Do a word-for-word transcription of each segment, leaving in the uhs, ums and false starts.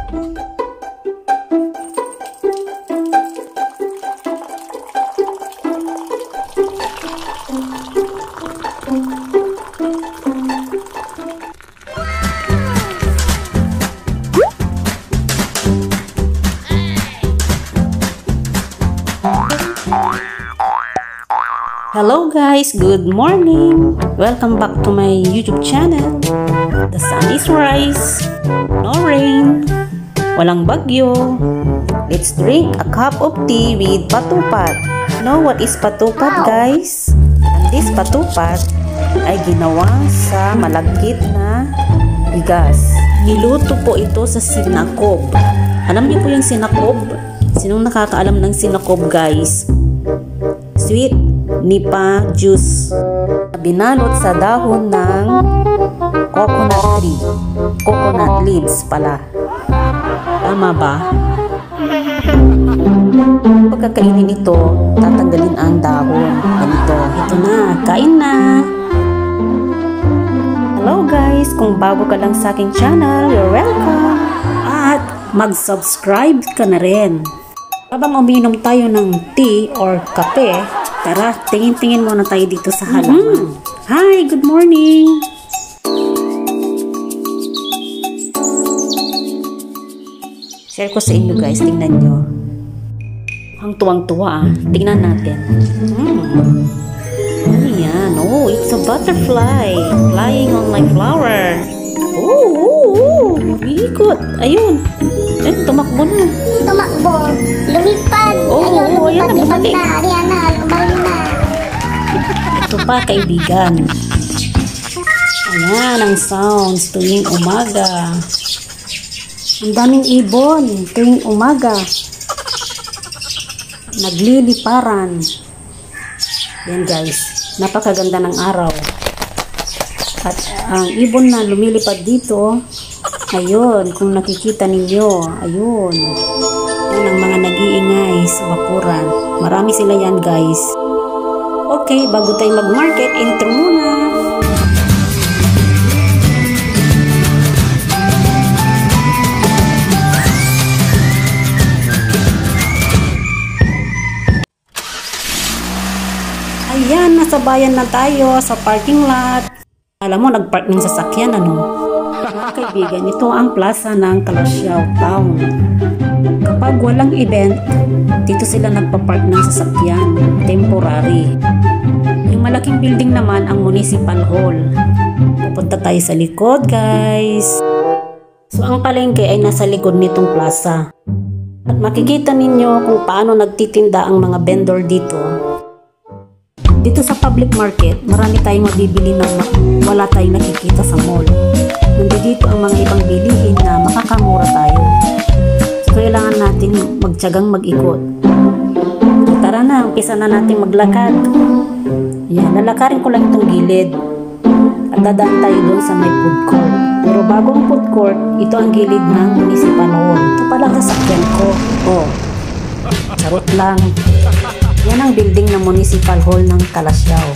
Hello guys, good morning! Welcome back to my YouTube channel. The sun is rise, no rain, walang bagyo. Let's drink a cup of tea with patupat. Know what is patupat guys? And this patupat ay ginawa sa malagkit na bigas. Niluto po ito sa sinakob. Alam niyo po yung sinakob? Sinong nakakaalam ng sinakob guys? Sweet nipa juice. Binalot sa dahon ng coconut tree. Coconut leaves pala. Tama ba? Pagkakainin ito, tatanggalin ang dahon. Ganito. Ito na. Kain na! Hello guys! Kung bago ka lang sa aking channel, you're welcome! At mag-subscribe ka na rin. Habang uminom tayo ng tea or kape, tara, tingin-tingin muna tayo dito sa halaman. Mm-hmm. Hi! Good morning! Share ko sa inyo guys, tingnan nyo. Ang tuwang-tuwa ah. Tingnan natin. Hmm. Ano yan? Oh, it's a butterfly flying on my flower. Oh, oh, oh. Ikot. Ayun. Eh, tumakbo na. Tumakbo. Lumipad. Oh, ayun, oh, ayan na. Bumalik. Ariana, bumalik na. Ito pa, kaibigan. Ayan ang sounds tuwing umaga. Ang daming ibon tuwing umaga. Nagliliparan. Yan guys. Napakaganda ng araw. At ang ibon na lumilipad dito, ayun, kung nakikita ninyo, ayun. Yan ang mga nag-iingay sa bakuran. Marami sila yan guys. Okay, bago tayo mag-market, intro muna. Ayan, nasa bayan na tayo sa parking lot. Alam mo, nag-park ng sasakyan, ano? Mga kaibigan, ito ang plaza ng Calasiao Town. Kapag walang event, dito sila nagpa-park ng sasakyan, temporary. Yung malaking building naman ang Municipal Hall. Pupunta tayo sa likod, guys. So, ang palengke ay nasa likod nitong plaza. At makikita ninyo kung paano nagtitinda ang mga vendor dito. Dito sa public market, marami tayong mabibili na wala tayong nakikita sa mall. Nandito ang mga ibang bilihin na makakamura tayo. So, kailangan natin magtiyagang mag-ikot. Tara na, umpisa na natin maglakad. Yan, lalakarin ko lang itong gilid. At dadaan tayo doon sa may food court. Pero bago ang food court, ito ang gilid ng Municipal Hall. Ito pala ang sasakyan ko. Oh, charot lang. Yan ang building ng Municipal Hall ng Calasiao.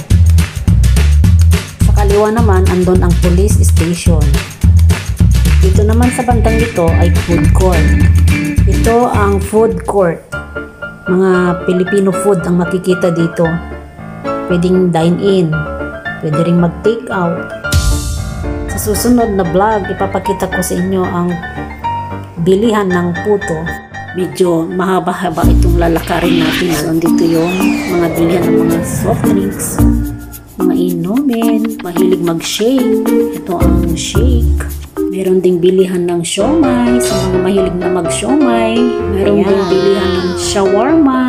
Sa kaliwa naman, andon ang police station. Dito naman sa bandang ito ay food court. Ito ang food court. Mga Filipino food ang makikita dito. Pwedeng dine-in. Pwede rin mag-take out. Sa susunod na vlog, ipapakita ko sa inyo ang bilihan ng puto. Medyo mahaba-haba itong lalakarin natin. So, dito yung mga bilihan ng mga soft drinks, mga inumin, mahilig mag-shake. Ito ang shake. Meron ding bilihan ng siomay sa mga mahilig na mag-siomay. Meron Ayan. ding bilihan ng shawarma.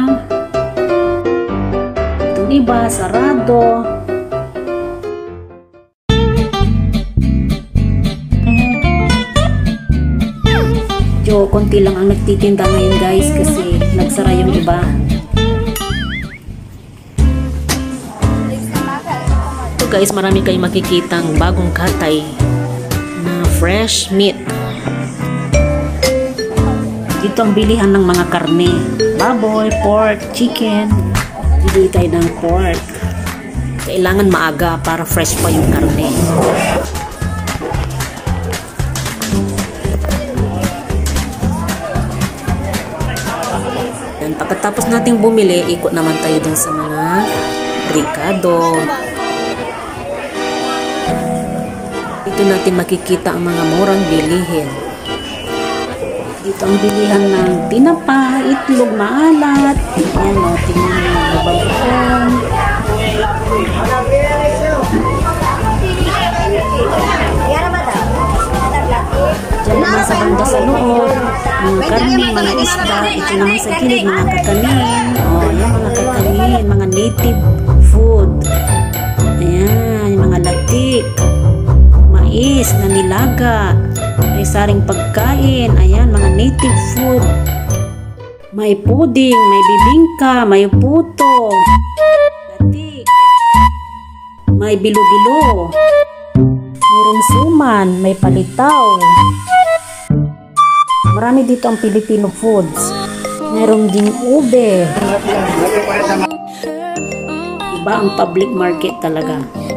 Itong iba, sarado. So, konti lang ang nagtitinda ngayon guys kasi nagsara yung iba. So guys, marami kayong makikitang bagong katay na fresh meat. Dito ang bilihan ng mga karne. Baboy, pork, chicken. Bili tayo ng pork. Kailangan maaga para fresh pa yung karne. Pagkatapos nating bumili, ikot naman tayo dun sa mga Ricardo. Dito natin makikita ang mga murang bilihin. Dito ang bilihan ng tinapa, itlog, maalat. Ayan o, tingnan mo, nabagoong. Diyan naman sa banda sa loob, mga karne, mga isda. Ito naman sa gilid, mga kakanin. O, yan mga kakanin, mga native food. Ayan, yung mga latik. Mais na nilaga. May saring pagkain. Ayan, mga native food. May puding, may bibingka, may puto. Latik. May bilo-bilo. Mayroong suman, may palitaw. Marami dito ang Filipino foods. Mayroong ding ube. Iba ang public market talaga.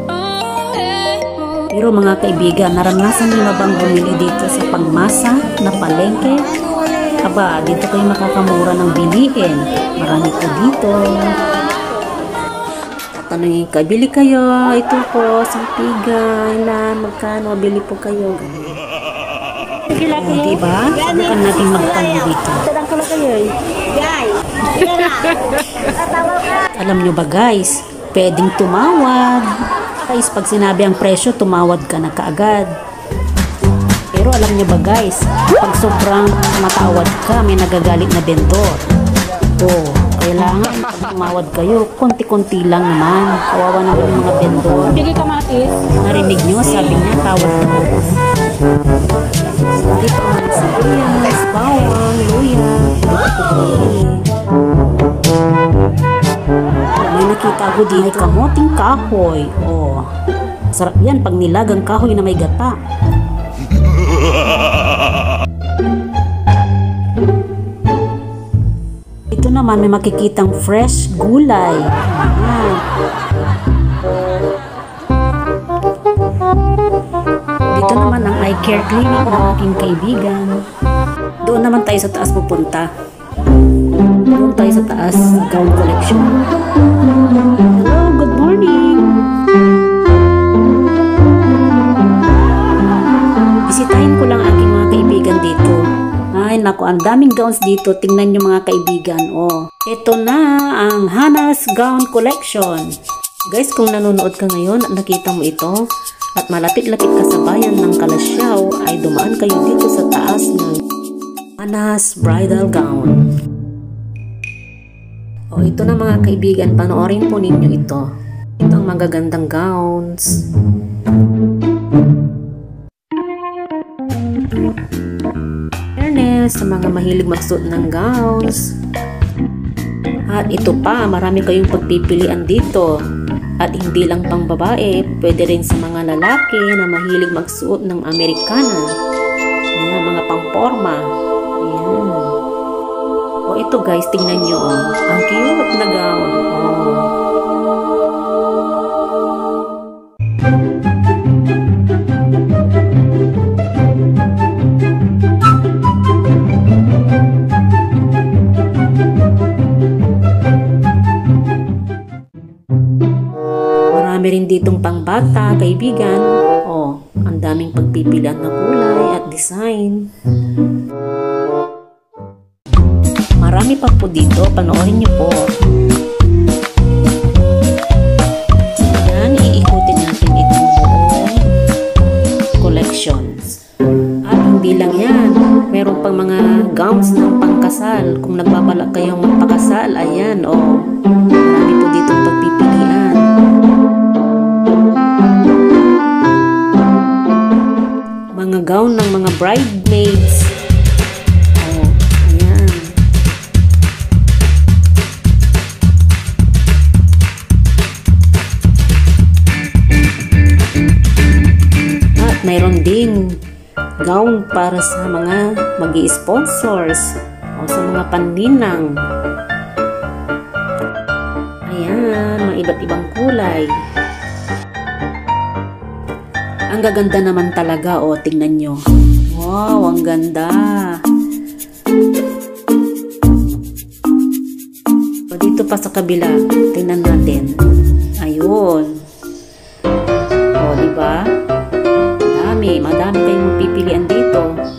Pero mga kaibigan, naranasan niyo na bang bumili dito sa pangmasa na palengke? Aba, dito kayo makakamura ng bilihin. Marami po dito. Tatanungin ka, bili kayo. Ito po, sampigan. Ilan, magkano, bili po kayo. Oh, diba? Bukan natin magtanong dito. Alam nyo ba guys, pwedeng tumawad. Guys, pag sinabi ang presyo, tumawad ka na kaagad. Pero alam nyo ba guys, pag sobrang matawad ka, may nagagalit na vendor. Oh, kailangan pag tumawad kayo, konti-konti lang naman. Kawawa naman yung mga vendor. Narinig nyo, sabi niya, tawad ka. Dito ang sibuyas, bawang, luya. May nakita ko din ay kamoting kahoy. Oh, sarap yan pag nilagang kahoy na may gata. Ito naman may makikitang fresh gulay. Ayan. Dito naman ang eye care clinic ng aking kaibigan. Doon naman tayo sa taas pupunta. Doon tayo sa taas, gown collection. Hello, good morning. Bisitahin ko lang aking mga kaibigan dito. Ay, naku, ang daming gowns dito. Tingnan nyo mga kaibigan. Oh, ito na ang Hannah's Gown Collection. Guys, kung nanonood ka ngayon at nakita mo ito, at malapit-lapit ka sa bayan ng Kalasyaw, ay dumaan kayo dito sa taas ng Hannah's Bridal Gown. O, ito na mga kaibigan, panoorin po ninyo ito. Ito ang magagandang gowns. Fairness sa mga mahilig magsuot ng gowns. At ito pa, marami kayong pagpipilian dito. At hindi lang pang babae, pwede rin sa mga lalaki na mahilig magsuot ng Americana. Ayan, mga pangporma. Ayan. O ito guys, tingnan nyo. Oh. Ang cute na gown. Oh. Marami rin ditong pangbata, kaibigan. Oh, ang daming pagpipilian na kulay at design. Marami pa po dito, panoorin niyo po. Yan, iikutin natin itong buong collections. At hindi lang yan, meron pang mga gowns ng pangkasal. Kung nagbabalak kayong magpakasal, ayan, oh. Marami po ditong pagpipilian. Mga gown ng mga bridesmaids. Oh, ayan. At mayroon ding gown para sa mga magi-sponsors o sa mga paninang. Ayan, mga iba't ibang kulay. Ang gaganda naman talaga, o, oh, tingnan nyo. Wow, ang ganda. Dito pa sa kabila, tingnan natin. Ayun. O, diba? Madami, madami kayong pipilian dito.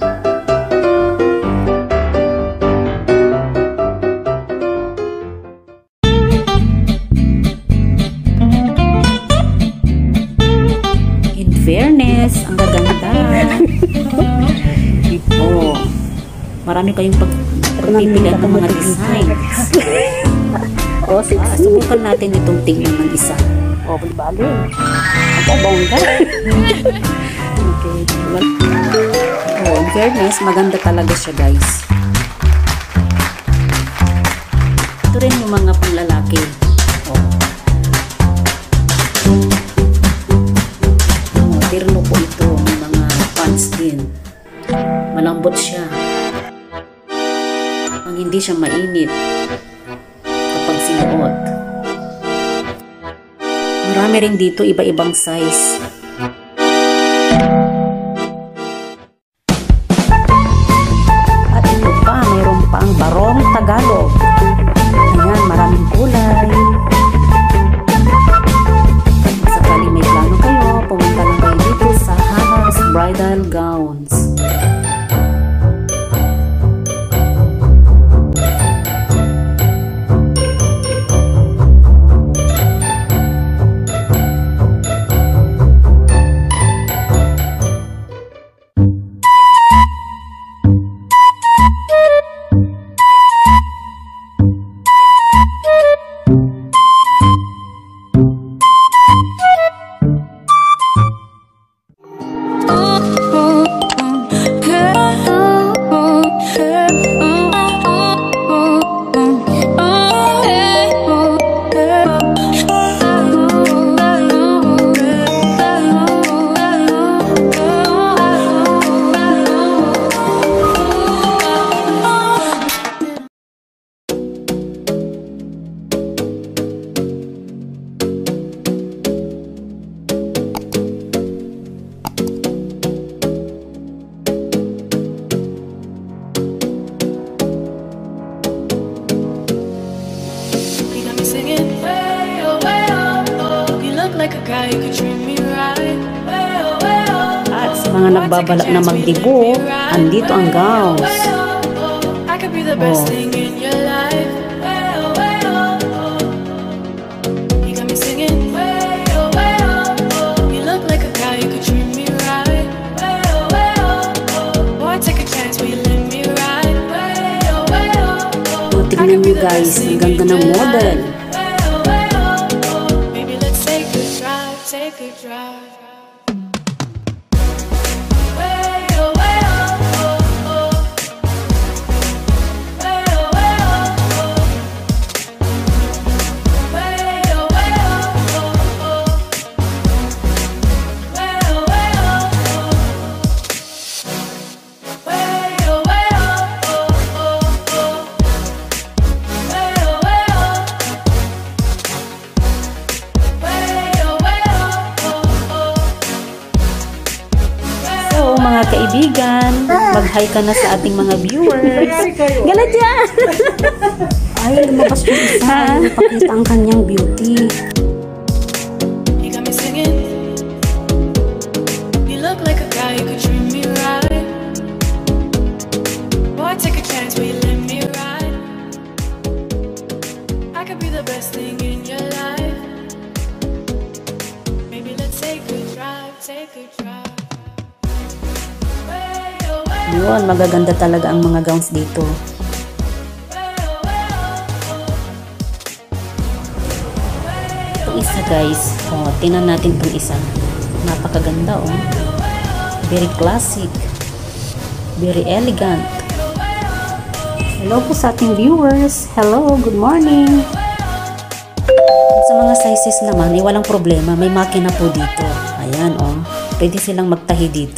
In fairness, ang gaganda. Oh, marami kayong pag pagpipilian ng mga designs. O, sige, subukan natin itong tingin ng isa. O, bali. Ako, bongga. Okay. Oh, in fairness, maganda talaga siya, guys. Ito rin yung mga panglalaki. Oh. Oh, tirno po ito. May mga pants din. Malambot siya. Ang hindi siya mainit kapag sinuot. Marami rin dito iba-ibang size. At ito pa, mayroon pa ang Barong Tagalog. Ayan, maraming kulay. Kung sakaling may plano kayo, pumunta lang kayo dito sa Hannah's Bridal Gowns. At sa mga nagbabalak na magdibo, andito ang gowns. Oh. Oh, tignan nyo guys, ang ganda ng model. Take a drive. Mga kaibigan, mag-hi ka na sa ating mga viewers. Gala dyan! Ay, lumabas yung isa. Ipakita ang kanyang beauty. You got me singing. You look like a guy who could treat me right. Boy, take a chance, will you let me ride? I could be the best thing in your life. Maybe let's take a drive, take a drive. Yun, magaganda talaga ang mga gowns dito. Itong isa guys, oh, tingnan natin itong isa. Napakaganda oh. Very classic. Very elegant. Hello po sa ating viewers. Hello, good morning. Sa mga sizes naman, ay walang problema. May makina po dito. Ayan oh. Pwede silang magtahi dito.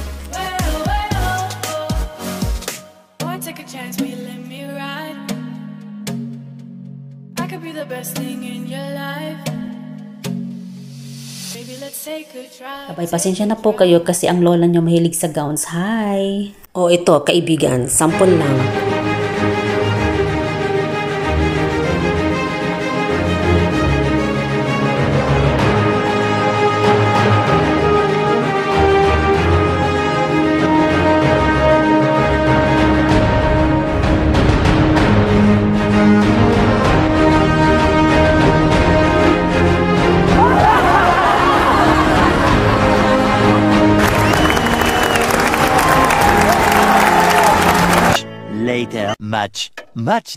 Abay, pasensya na po kayo kasi ang lola nyo mahilig sa gowns. Hi! O ito, kaibigan, sample lang. later. Much, much.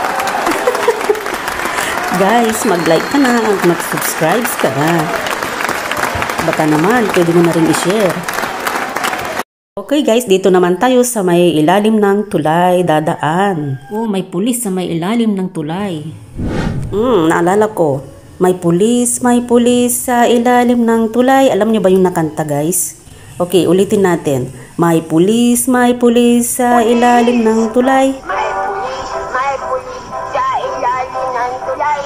Guys, mag-like ka na at mag-subscribe ka na. Baka naman, pwede mo na rin i-share. Okay guys, dito naman tayo sa may ilalim ng tulay dadaan. Oh, may pulis sa may ilalim ng tulay. Hmm, naalala ko. May pulis, may pulis sa ilalim ng tulay. Alam niyo ba yung nakanta guys? Okay, ulitin natin. May pulis, may pulis sa ilalim ng tulay. May pulis, may pulis sa ilalim ng tulay.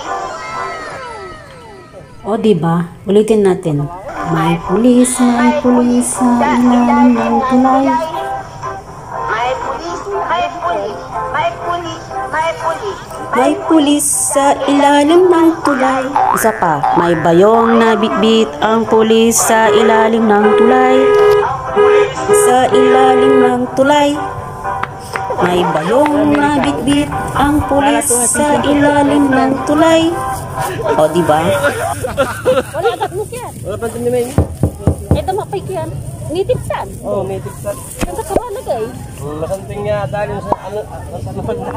O, diba? Ulitin natin. May pulis, may pulis sa ilalim ng tulay. May pulis, may pulis, may pulis, may pulis. May pulis sa ilalim ng tulay. Isa pa. May bayong na bitbit ang pulis sa ilalim ng tulay. Sa ilalim ng tulay. May bayong na bitbit ang pulis sa ilalim ng tulay. O, diba? Wala agad mo siya. Wala pa din naman. Ito mapay kiyan. Nitipsan. Oo, may tiksak. Ang kakalagay. Makanting nga dahil sa ano, sa ano na.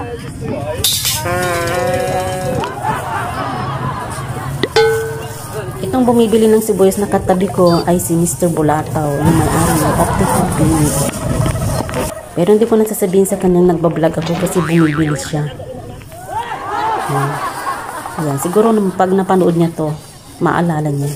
Itong bumibili ng sibuyas na katabi ko ay si Mister Bulataw, yung may-ari ng Optical Clinic. Pero hindi ko nasasabihin sa kanyang nagbablog ako kasi bumibili siya. Yan. Yan. Siguro pag napanood niya to, maalala niya.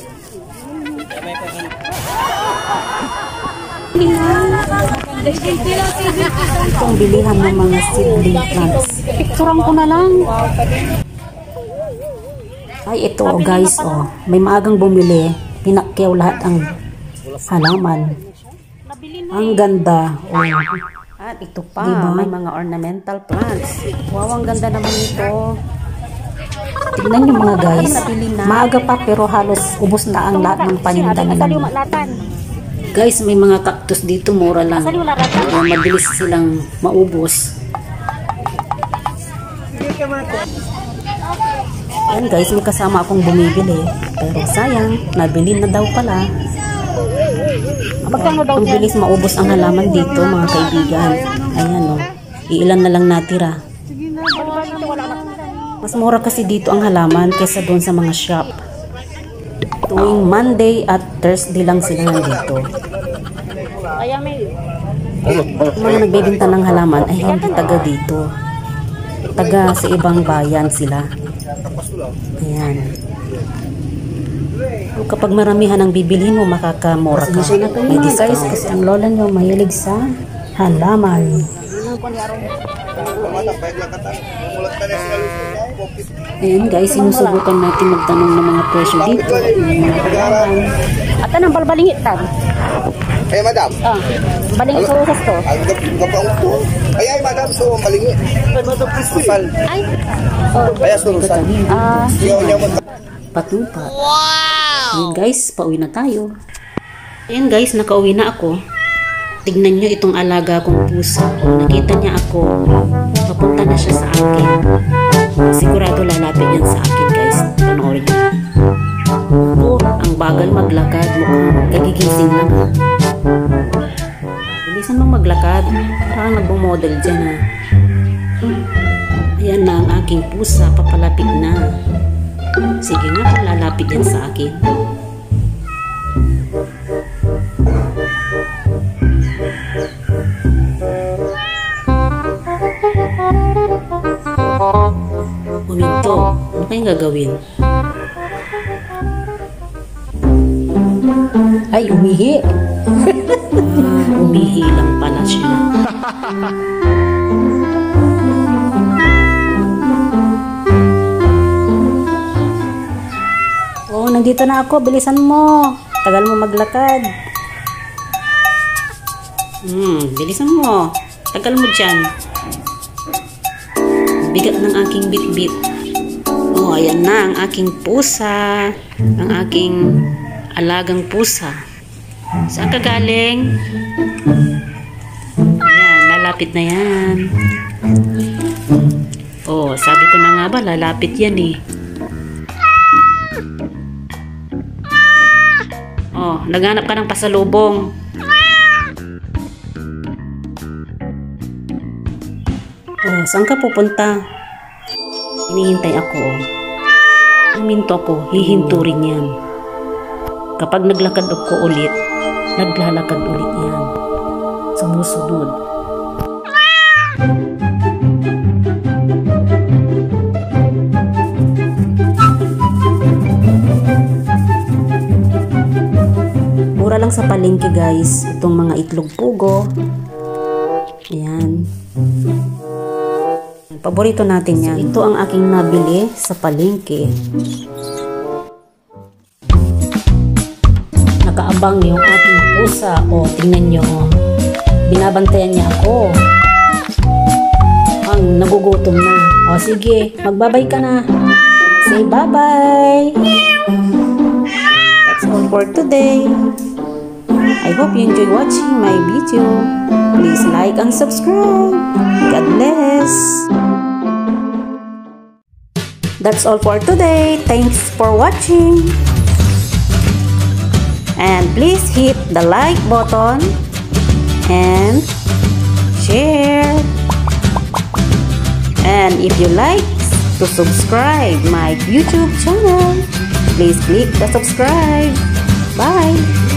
Itong bilihan ng mga seedling plants. Picturean ko na lang. Ay, ito oh, guys, oh. May maagang bumili. Pinakyaw lahat ang halaman. Ang ganda. Oh. At ito pa, diba? May mga ornamental plants. Wow, ang ganda naman ito. Tignan nyo mga guys. Maaga pa pero halos ubos na ang lahat ng paninda nila. Guys, may mga cactus dito, mura lang. Uh, mabilis silang maubos. Ayan guys, may kasama akong bumibili. Pero sayang, nabili na daw pala. Magkano daw Ang bilis maubos ang halaman dito mga kaibigan. Ayan o, oh. Iilan na lang natira. Mas mura kasi dito ang halaman kaysa doon sa mga shop. Tuwing Monday at Thursday lang sila nandito. Kaya may Yung mga nagbebenta ng halaman ay hindi taga dito. Taga sa ibang bayan sila. Ayan. Kapag maramihan ang bibilhin mo, makakamura ka. May discount. Kasi ang lola nyo mahilig sa halaman. Ayan guys, sinusubukan natin magtanong ng mga presyo dito. Mga halaman. At anong balbalingit tan? Eh, madam. Ah, balingit sa usas to. Ang gabaong to. Ay, ay, madam. So, ang malingi. Kapal. Ay. Oh. Kaya surusan. Ah, Yaw niya mo. Patupa. Wow! Ayan guys, pauwi na tayo. Ayan guys, nakauwi na ako. Tignan nyo itong alaga kong pusa. Nakita niya ako. Papunta na siya sa akin. Sigurado lalapit yan sa akin guys. Panoorin nyo. Oh, ang bagal maglakad. Mukhang kagigising lang ha. Bilisan mong maglakad. Parang nagbo-model dyan ha. Ayan na ang aking pusa. Papalapit na. Sige nga kung lalapit yan sa akin. Huminto. Ano kayong gagawin? Ay, umihi. Ah, umihi lang pala siya. Oh, nandito na ako. Bilisan mo. Tagal mo maglakad. Hmm, bilisan mo. Tagal mo dyan. Bigat ng aking bit-bit. Oh, ayan na ang aking pusa. Ang aking alagang pusa. Saan ka galing? Ayan, lalapit na yan. Oh, sabi ko na nga ba, lalapit yan eh. Oh, naghanap ka ng pasalubong. Oh, saan ka pupunta? Hinihintay ako. Oh. Huminto ako, hihinto rin yan. Kapag naglakad ako ulit, naglalakad ulit yan. Sumusunod. Mura lang sa palengke guys, itong mga itlog pugo. Ayan. Paborito natin yan. Ito ang aking nabili sa palengke. Nakaabang yung aking pusa. O, tingnan nyo. Binabantayan niya ako. Ang nagugutom na. O, sige. Magbabay ka na. Say bye-bye. That's all for today. I hope you enjoy watching my video. Please like and subscribe. God bless. That's all for today. Thanks for watching. And please hit the like button and share. And if you like to subscribe my YouTube channel, please click the subscribe. Bye.